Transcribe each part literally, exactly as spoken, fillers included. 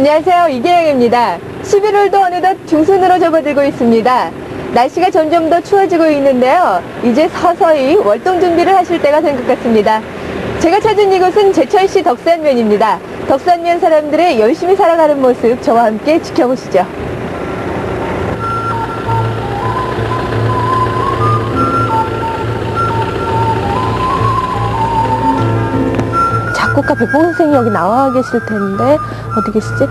안녕하세요, 이계영입니다. 십일월도 어느덧 중순으로 접어들고 있습니다. 날씨가 점점 더 추워지고 있는데요. 이제 서서히 월동 준비를 하실 때가 된 것 같습니다. 제가 찾은 이곳은 제천시 덕산면입니다. 덕산면 사람들의 열심히 살아가는 모습 저와 함께 지켜보시죠. 작곡가 백봉 선생님 여기 나와 계실 텐데 어디 계시지?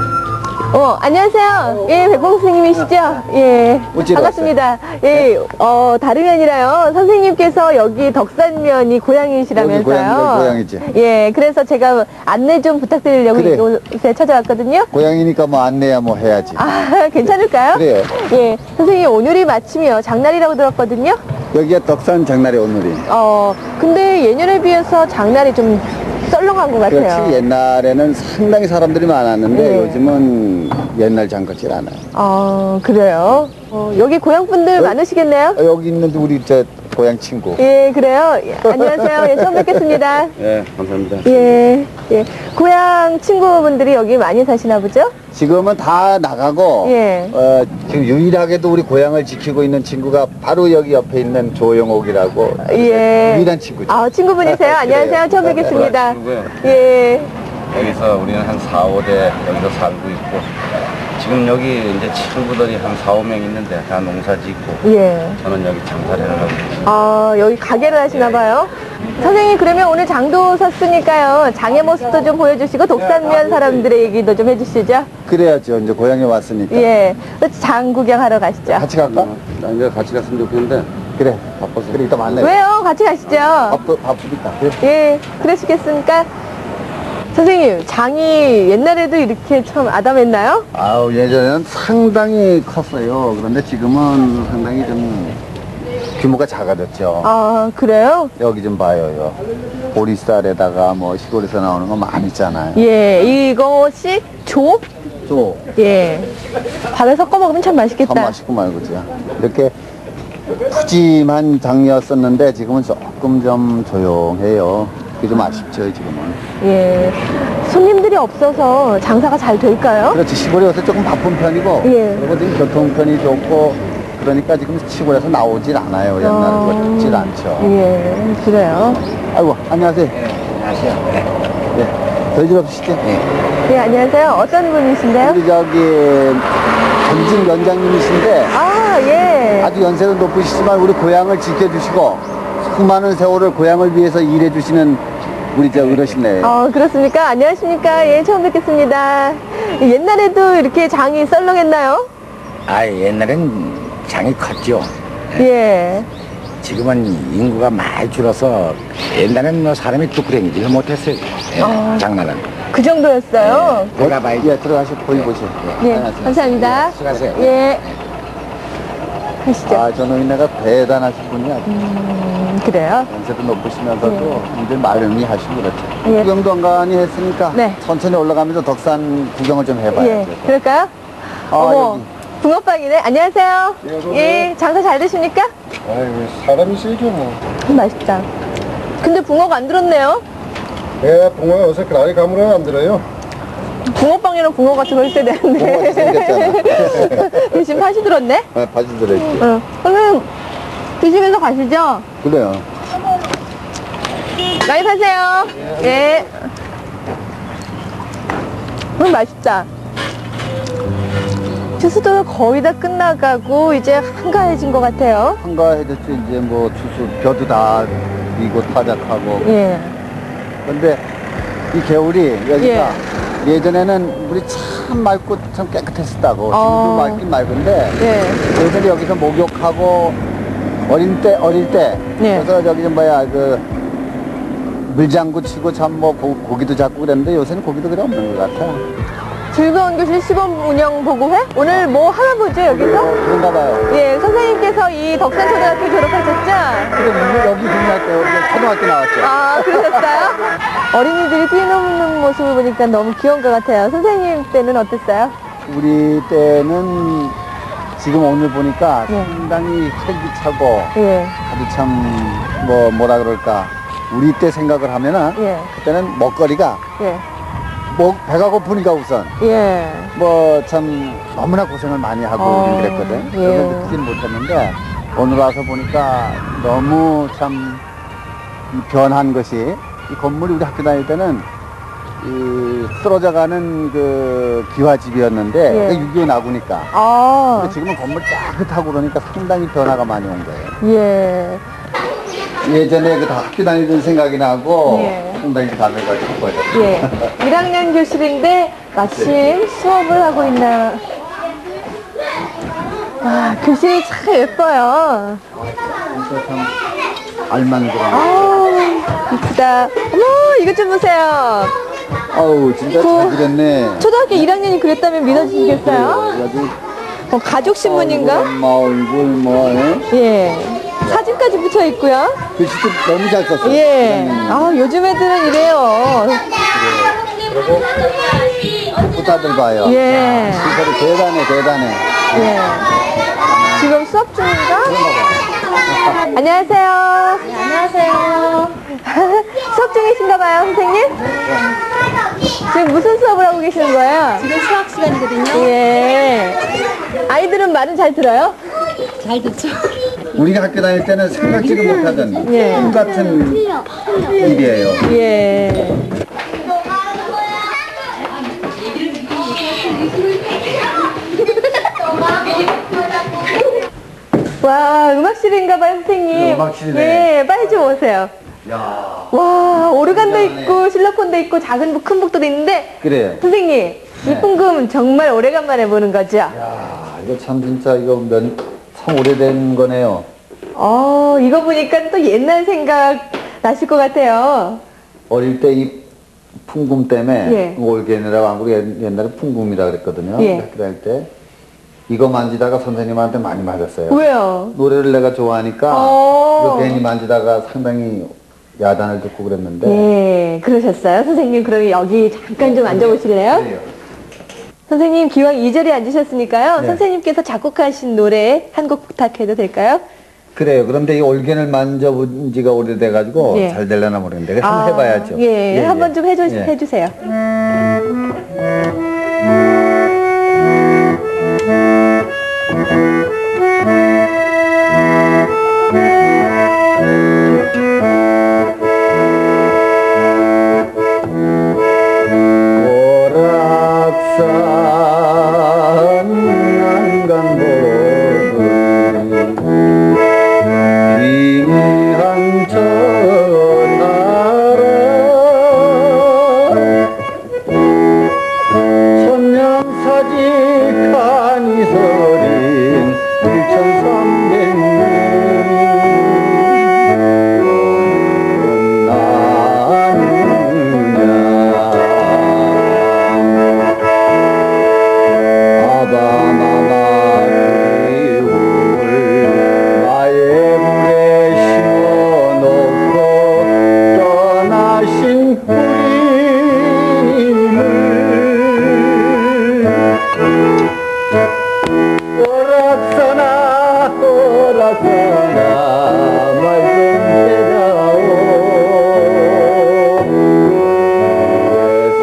어, 안녕하세요. 예, 백봉 선생님이시죠? 예, 반갑습니다. 예, 어, 다름이 아니라요. 선생님께서 여기 덕산면이 고향이시라면서요. 고향, 고향이지. 예, 그래서 제가 안내 좀 부탁드리려고 그래. 이곳에 찾아왔거든요. 고향이니까 뭐 안내야 뭐 해야지. 아, 괜찮을까요? 그래요. 예, 선생님 오늘이 마침이요. 장날이라고 들었거든요. 여기가 덕산 장날의 오늘이. 어, 근데 예년에 비해서 장날이 좀 썰렁한 것 같아요. 그렇지. 옛날에는 상당히 사람들이 많았는데 네. 요즘은 옛날 장 같지 않아요. 어, 그래요. 어, 여기 고향분들 어? 많으시겠네요? 어, 여기 있는데 우리 저 고향 친구. 예, 그래요. 예, 안녕하세요. 예, 처음 뵙겠습니다. 예, 감사합니다. 예, 예. 고향 친구분들이 여기 많이 사시나 보죠? 지금은 다 나가고 예. 어, 지금 유일하게도 우리 고향을 지키고 있는 친구가 바로 여기 옆에 있는 조영옥이라고 예. 유일한 친구죠. 아, 친구분이세요? 안녕하세요. 처음 뵙겠습니다. 친구고요. 예. 여기서 우리는 한 사, 오 대 여기서 살고 있고, 지금 여기 이제 친구들이 한 사, 오 명 있는데 다 농사 짓고, 예. 저는 여기 장사를 하고 있습니다. 아, 여기 가게를 하시나 봐요? 선생님, 그러면 오늘 장도 섰으니까요. 장의 모습도 좀 보여주시고, 독산면 사람들의 얘기도 좀 해주시죠. 그래야죠. 이제 고향에 왔으니까. 예. 장 구경하러 가시죠. 같이 갈까? 나 이제 같이 갔으면 좋겠는데, 그래. 바빠서. 그래, 이따 만나요. 왜요? 같이 가시죠. 바쁘, 바쁘니까. 그래. 예, 그러시겠습니까? 선생님, 장이 옛날에도 이렇게 참 아담했나요? 아우, 예전에는 상당히 컸어요. 그런데 지금은 상당히 좀 규모가 작아졌죠. 아, 그래요? 여기 좀 봐요. 요. 보리쌀에다가 뭐 시골에서 나오는 거 많이 있잖아요. 예, 이것이 조? 또, 예. 밥에 섞어 먹으면 참 맛있겠다. 참 맛있고 말고죠. 이렇게 푸짐한 장이었었는데 지금은 조금 좀 조용해요. 그게 좀 아쉽죠, 지금은. 예. 손님들이 없어서 장사가 잘 될까요? 그렇지. 시골이 요새 조금 바쁜 편이고, 예. 그리고 지금 교통편이 좋고, 그러니까 지금 시골에서 나오질 않아요. 옛날에 어, 듣질 않죠. 예, 그래요. 아이고, 안녕하세요. 안녕하세요. 네. 저희 집 없으시죠? 네. 예, 안녕하세요. 어떤 분이신데요? 우리 저기, 전직 연장님이신데, 아, 예. 아주 연세도 높으시지만 우리 고향을 지켜주시고, 수많은 세월을 고향을 위해서 일해주시는 우리 저 어르신네. 어, 그렇습니까? 안녕하십니까? 예, 처음 뵙겠습니다. 옛날에도 이렇게 장이 썰렁했나요? 아, 옛날엔 장이 컸죠. 예. 지금은 인구가 많이 줄어서 옛날엔 뭐 사람이 뚝구랭이지를 못했어요. 예, 아. 장난은. 그 정도였어요? 내가 봐야 예, 들어가서 보이보세요. 예, 감사합니다. 수고하세요. 예. 하시죠. 아, 저놈이네가 대단하신 분이야. 음, 그래요? 연세도 높으시면서도 이제 마련히 하시고 그렇죠. 예. 구경도 안 가니 했으니까 네. 천천히 올라가면서 덕산 구경을 좀 해봐야죠. 예. 그럴까요? 아, 어머, 여기. 붕어빵이네. 안녕하세요. 예, 어서 오세요. 예, 장사 잘 되십니까? 아이고, 사람이 세죠, 뭐. 음, 맛있다. 근데 붕어가 안 들었네요. 예, 붕어가 요새 그라리 가물은 안 들어요. 붕어빵이랑 붕어 같은 거 있어야 되는데. 붕어같이 생겼잖아. 대신 팥이 들었네? 아, 바지 들어있지. 응. 그러면 드시면서 가시죠. 그래요. 많이 파세요. 예. 음, 맛있다. 주스도 거의 다 끝나가고 이제 한가해진 것 같아요. 한가해졌지. 이제 뭐 추수, 벼도 다 이고 타작하고. 예. 근데 이 겨울이 여기가 예. 전에는 물이 참 맑고 참 깨끗했었다고. 지금도 어. 맑긴 맑은데 예. 예전에 여기서 목욕하고 어릴 때 어릴 때 예. 그래서 저기 좀 뭐야 그 물장구 치고 참 뭐 고기도 잡고 그랬는데 요새는 고기도 그래 없는 것 같아. 즐거운 교실 시범 운영 보고회? 오늘 뭐 하나 보죠, 여기서? 그런가 봐요. 예, 선생님께서 이 덕산초등학교 졸업하셨죠? 그래 여기 중학교 여기 초등학교 나왔죠. 아, 그러셨어요? 어린이들이 뛰노는 모습을 보니까 너무 귀여운 것 같아요. 선생님 때는 어땠어요? 우리 때는 지금 오늘 보니까 예. 상당히 활기차고 예, 아주 참 뭐 뭐라 그럴까 우리 때 생각을 하면은 예, 그때는 먹거리가 예. 뭐 배가 고프니까 우선 예. 뭐 참 너무나 고생을 많이 하고 어, 그랬거든. 예. 그래서 느끼진 못했는데 오늘 와서 보니까 너무 참 변한 것이 이 건물이 우리 학교 다닐 때는 이 쓰러져가는 그 기와집이었는데 예. 육이오 나구니까. 아, 근데 지금은 건물 깨끗하고 그러니까 상당히 변화가 많이 온 거예요. 예. 예전에 그 다 학교 다니던 생각이 나고 예. 상당히 다르가 싶어요. 예. 일 학년 교실인데 마침 수업을 하고 있나. 아, 교실이 참 예뻐요. 진짜 참 알만들어. 아, 이쁘다. 어머, 이것 좀 보세요. 아우 진짜 그- 잘 그렸네. 초등학교 일 학년이 그랬다면 믿어지시겠어요? 아주 어, 가족 신문인가? 엄마 얼굴 뭐 예? 예. 사진까지 붙어 있고요. 글씨도 너무 잘 썼어. 예. 아, 요즘 애들은 이래요. 부타들 봐요. 예. 시설이 대단해 대단해. 예. 지금 수업 중인가? 안녕하세요. 네, 안녕하세요. 수업 중이신가 봐요, 선생님? 지금 무슨 수업을 하고 계시는 거예요? 지금 수학 시간이거든요. 예. 아이들은 말은 잘 들어요? 잘 듣죠? 우리가 학교 다닐 때는 생각지도 못하던 예. 꿈 같은 일이에요. 예. 와, 음악실인가 봐요, 선생님. 네, 음악실이네. 예, 빨리 좀 오세요. 야 와, 오르간도 신기하네. 있고, 실로폰도 있고, 작은 북, 큰 북도 있는데, 그래. 선생님, 이 풍금 정말 오래간만에 보는 거죠? 야 이거 참 진짜 이거 면, 참 오래된 거네요. 어, 이거 보니까 또 옛날 생각 나실 것 같아요. 어릴 때 이 풍금 때문에 예. 올게니라고 한국 옛날에 풍금이라 그랬거든요. 예. 학교 다닐 때 이거 만지다가 선생님한테 많이 맞았어요. 왜요? 노래를 내가 좋아하니까 어. 이거 괜히 만지다가 상당히 야단을 듣고 그랬는데 예, 그러셨어요? 선생님, 그럼 여기 잠깐 좀 앉아보실래요? 그래요. 선생님, 기왕 이 자리에 앉으셨으니까요. 네. 선생님께서 작곡하신 노래 한 곡 부탁해도 될까요? 그래요. 그런데 이 올겐을 만져본 지가 오래돼가지고 예. 잘 되려나 모르겠는데 그래서 한번 해봐야죠. 예, 한번 좀 해주, 예. 해주세요. 오락산 난간보도 귀한 전나라 천년사직한 이설인 일천삼백 년 아바마마 그리울 나의 물에 심어놓고 떠나신 뿌림을 오락사나 오락사나 말 좀 해다오 계속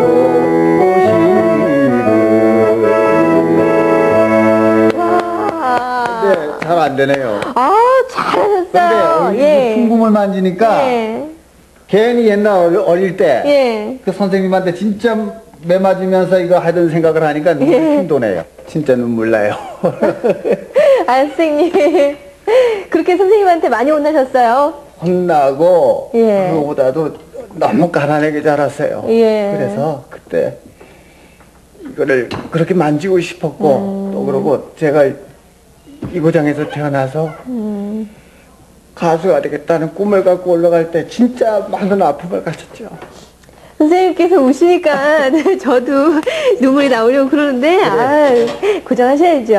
보시는 와. 네, 잘 안 되네요. 아, 근데 잘하셨어요. 이 예. 풍금을 만지니까 예. 괜히 옛날 어릴- 어릴 때 예. 그 선생님한테 진짜 매 맞으면서 이거 하던 생각을 하니까 눈물 예. 힘 도네요. 진짜 눈물 나요. 아, 선생님. 그렇게 선생님한테 많이 혼나셨어요? 혼나고 예. 그거보다도 너무 가난하게 자랐어요. 예. 그래서 그때 이거를 그렇게 만지고 싶었고 음. 또 그러고 제가 이 고장에서 태어나서 음. 가수가 되겠다는 꿈을 갖고 올라갈 때 진짜 많은 아픔을 가졌죠. 선생님께서 우시니까 저도 눈물이 나오려고 그러는데, 아, 고정하셔야죠.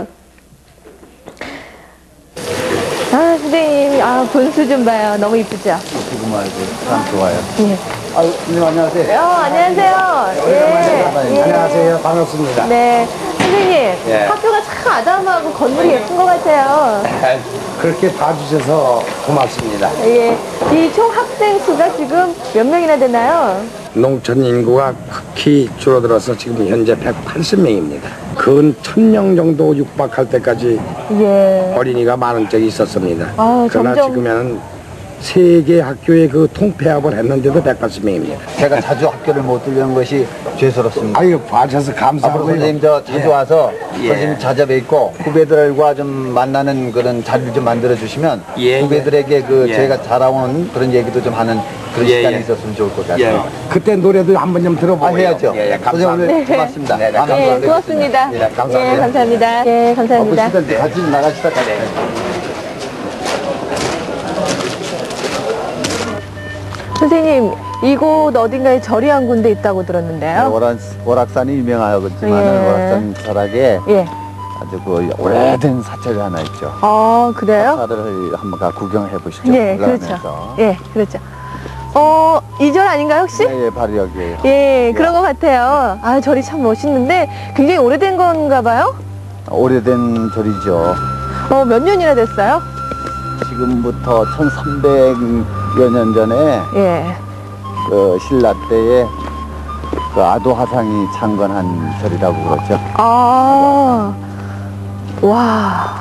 아, 선생님, 아, 본수 좀 봐요. 너무 이쁘죠? 지금 알고 참 좋아요. 예. 아, 선생님 안녕하세요. 어, 안녕하세요. 예. 예. 안녕하세요. 반갑습니다. 네. 선생님, 예. 학교가 참 아담하고 건물이 예쁜 것 같아요. 그렇게 봐주셔서 고맙습니다. 예. 이 총 학생 수가 지금 몇 명이나 되나요? 농촌 인구가 극히 줄어들어서 지금 현재 백팔십 명입니다. 근 천 명 정도 육박할 때까지 예. 어린이가 많은 적이 있었습니다. 아, 그러나 점점- 지금은 세 개 학교에 그 통폐합을 했는데도 백팔십 명입니다. 제가 자주 학교를 못 들리는 것이 죄스럽습니다. 아유, 봐주셔서 앞으로 감사하고요. 선생님 저 자주 예. 와서 예. 선생님 찾아뵙고 후배들과 좀 만나는 그런 자리를 좀 만들어 주시면 예, 후배들에게 그 예. 제가 자라온 그런 얘기도 좀 하는 그런 예, 시간이 예. 있었으면 좋을 것 예. 같아요. 그때 노래도 한번 좀 들어보고요. 아, 해야죠. 예, 예, 선생님 감사합니다. 오늘 고맙습니다. 네, 네, 다음에 예, 뵙겠습니다. 고맙습니다. 예, 감사합니다. 예, 감사합니다. 예, 감사합니다. 바쁘시던데 같이 나가시다 가요. 선생님, 이곳 어딘가에 절이 한 군데 있다고 들었는데요. 월악, 월악산이 유명하겠지만 예. 월악산 철학에 예. 아주 그 오래된 사찰이 하나 있죠. 아, 그래요? 사찰을 한번 가 구경해 보시죠. 예, 그렇죠. 예, 그렇죠. 어, 이 절 아닌가요, 혹시? 예, 예, 바로 여기에요. 예, 그런 것 같아요. 아, 절이 참 멋있는데 굉장히 오래된 건가 봐요? 오래된 절이죠. 어, 몇 년이나 됐어요? 지금부터 천삼백여 년 전에 예. 그 신라 때에 그 아도하상이 창건한 절이라고 그러죠. 아, 와.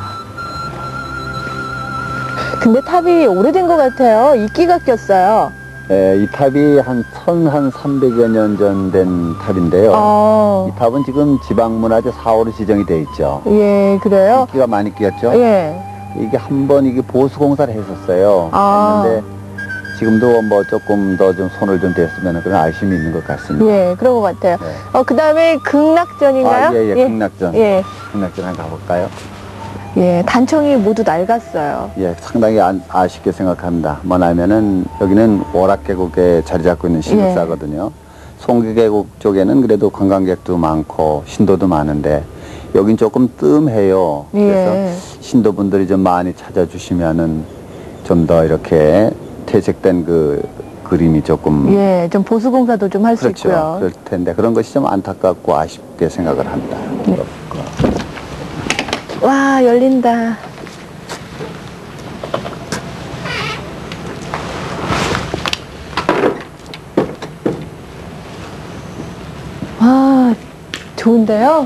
근데 탑이 오래된 것 같아요. 이끼가 꼈어요. 예, 이 탑이 한 천삼백여 년 전 된 탑인데요. 아, 이 탑은 지금 지방문화재 사호로 지정이 돼 있죠. 예, 그래요? 인기가 많이 끼었죠. 예. 이게 한 번 이게 보수 공사를 했었어요. 아. 했는데 지금도 뭐 조금 더 좀 손을 좀 댔으면 그런 아쉬움이 있는 것 같습니다. 예, 그런 것 같아요. 네. 어, 그 다음에 극락전인가요? 아, 예, 예, 극락전. 예, 극락전 한번 가볼까요? 예, 단청이 모두 낡았어요. 예, 상당히 아, 아쉽게 생각합니다. 뭐냐면은 여기는 월악계곡에 자리 잡고 있는 시급사거든요. 송계계곡 쪽에는 그래도 관광객도 많고 신도도 많은데 여긴 조금 뜸해요. 그래서 예. 신도분들이 좀 많이 찾아주시면은 좀 더 이렇게 퇴색된 그 그림이 조금 예, 좀 보수공사도 좀 할 수 그렇죠. 있고요. 그럴 텐데 그런 것이 좀 안타깝고 아쉽게 생각을 합니다. 와, 열린다. 와, 좋은데요?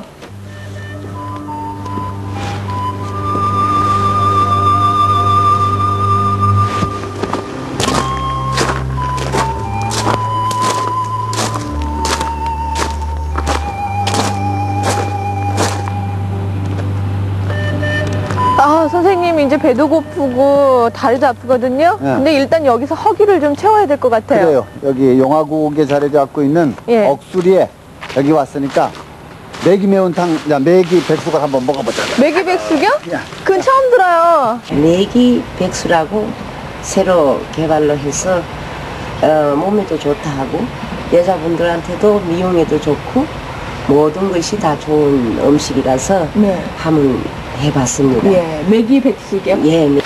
아, 선생님, 이제 배도 고프고 다리도 아프거든요? 네. 근데 일단 여기서 허기를 좀 채워야 될 것 같아요. 그래요. 여기 용화국에 자리 잡고 있는 예. 억수리에 여기 왔으니까 매기 매운탕, 야, 매기 백숙을 한번 먹어보자. 매기백숙이요? 야. 그건 처음 들어요. 내기 백수라고 새로 개발로 해서 어, 몸에도 좋다 하고 여자분들한테도 미용에도 좋고 모든 것이 다 좋은 음식이라서 네. 한번 해봤습니다. 예, 매기백숙이요? 예, 네.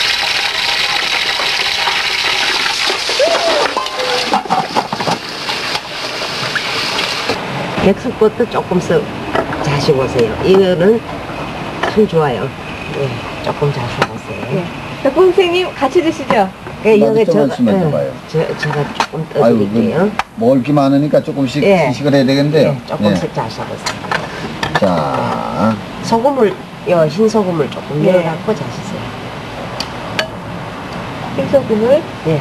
백숙부터 조금씩 자셔보세요. 이거는 참 좋아요. 예, 조금 자셔보세요. 예. 백보 선생님, 같이 드시죠? 예, 나도 여기 좀만 저- 심어줘 예, 봐요. 저, 제가 조금 아유, 떠드릴게요. 먹을 게 많으니까 조금씩 예. 시식을 해야 되겠는데요. 예, 조금씩 자셔보세요. 예. 자, 소금을, 요 흰소금을 조금 예. 넣어갖고 자시세요. 흰소금을. 예.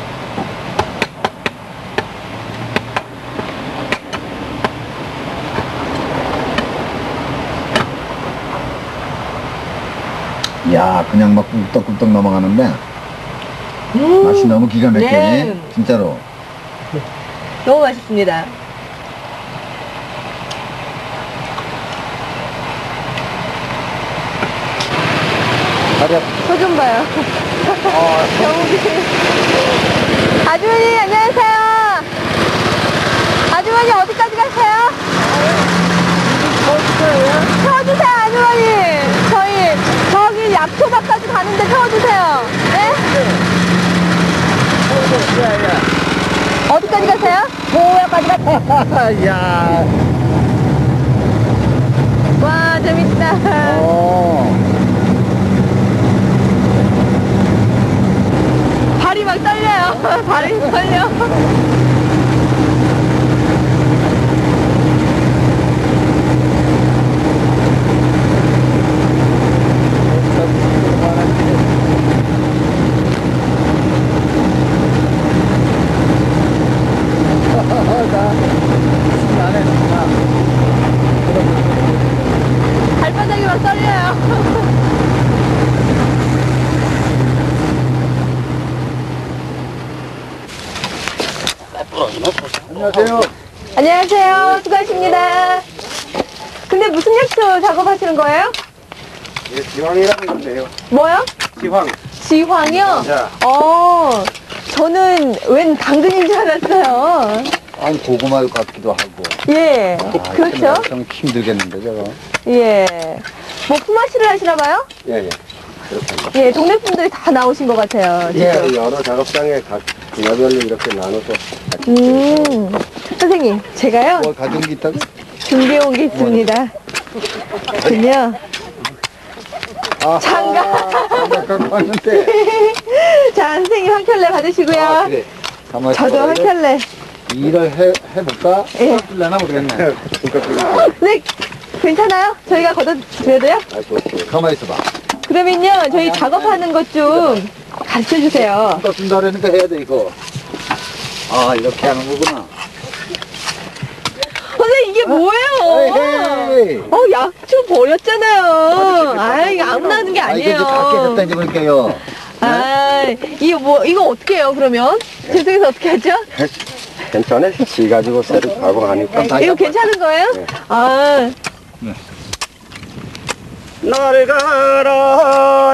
야, 그냥 막 꿀떡꿀떡 넘어가는데 맛이 너무 기가 막히네. 네. 진짜로. 너무 맛있습니다. 다리 저 좀 봐요. 경욱이. 아주머니, 안녕하세요. 아주머니, 어디까지 가세요? 태워주세요, 아주머니. 저희, 저기 약초밥까지 가는데 태워주세요. 네? 어디까지 가세요? 보호야까지 가세요. 야, 와, 재밌다. 어. 발이 막 떨려요. 발이 떨려. 안녕하세요. 안녕하세요. 수고하십니다. 근데 무슨 약초 작업하시는 거예요? 예, 지황이라는 건데요. 뭐요? 지황. 지황이요? 네. 어, 저는 웬 당근인 줄 알았어요. 아니, 고구마 같기도 하고. 예, 아, 그렇죠. 좀 힘들겠는데, 저거. 예. 뭐 품앗이를 하시나 봐요? 예, 예. 예, 동네 분들이 다 나오신 것 같아요. 예, 여러 작업장에 각 분야별로 이렇게 나눠서. 음, 선생님, 제가요, 뭐 가져온 게 있다고? 준비해온 게 있습니다. 군요. 아, 장갑. 장갑 갖고 왔는데. 자, 선생님 한 켤레 받으시고요. 아, 그래. 가만히 저도 한 있어봐. 켤레. 일을 해, 해볼까? 예. 쓸려나 모르겠네. 네, 괜찮아요? 저희가 걷어드려도요? 가만히 있어봐. 그러면요, 저희 작업하는 것 좀 가르쳐 주세요. 또 쓴다 그러니까 해야 돼, 이거. 아, 이렇게 하는 거구나. 선생님, 이게 뭐예요? 에이, 어, 약초 버렸잖아요. 아, 이게 아무나 하는 게 아, 이게 이제 다 아니에요. 깨졌다, 이제 볼게요. 아, 이거 뭐, 이거 어떻게 해요, 그러면? 죄송해서 어떻게 하죠? 괜찮아? 지 가지고 새로 가공하니까. 이거 괜찮은 거예요? 아, 날 가라,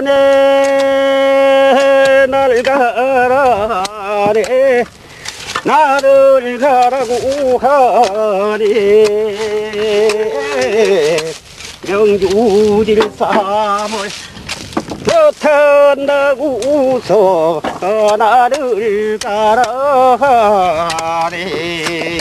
네, 날 가라, 네, 나를 가라고 하리. 명주질 삼을 못한다고 웃어 나를 가라 하리.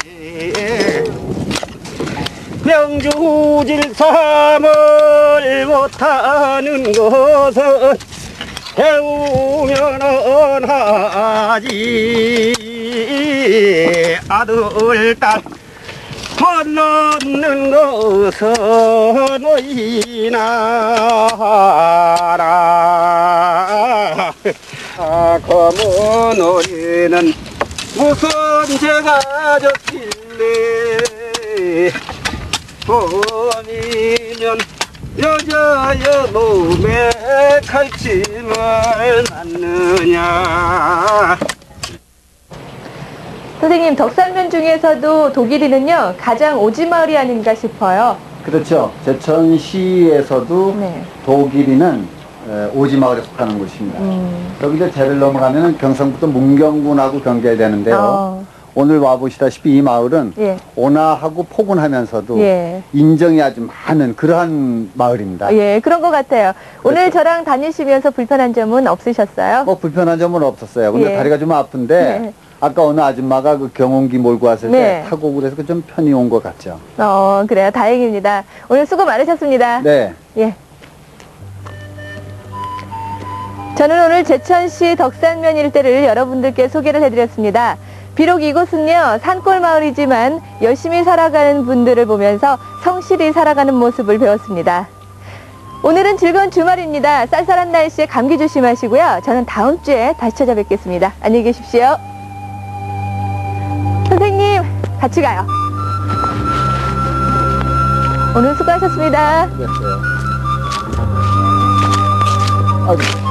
명주질 삼을 못하는 것은 배우면 하지. 아들 딸 못 넣는 것은 너희나라. 아, 검은 오리는 무슨 죄가 졌길래 봄이면 여자여 몸에 칼침을 낳느냐. 선생님, 덕산면 중에서도 독일이는요, 가장 오지마을이 아닌가 싶어요. 그렇죠. 제천시에서도 네. 도길이는 에, 오지마을에 속하는 곳입니다. 음. 여기 이제 대를 넘어가면 경상북도 문경군하고 경계되는데요. 어. 오늘 와보시다시피 이 마을은 예. 온화하고 포근하면서도 예. 인정이 아주 많은 그러한 마을입니다. 예, 그런 것 같아요. 오늘 그렇죠. 저랑 다니시면서 불편한 점은 없으셨어요? 뭐 불편한 점은 없었어요. 근데 예. 다리가 좀 아픈데 네. 아까 어느 아줌마가 그 경운기 몰고 왔을 네. 때 타고 그래서 그 좀 편히 온 것 같죠. 어, 그래요. 다행입니다. 오늘 수고 많으셨습니다. 네. 예. 저는 오늘 제천시 덕산면 일대를 여러분들께 소개를 해드렸습니다. 비록 이곳은요, 산골 마을이지만 열심히 살아가는 분들을 보면서 성실히 살아가는 모습을 배웠습니다. 오늘은 즐거운 주말입니다. 쌀쌀한 날씨에 감기 조심하시고요. 저는 다음 주에 다시 찾아뵙겠습니다. 안녕히 계십시오. 선생님, 같이 가요. 오늘 수고하셨습니다. 됐어요. 아이고.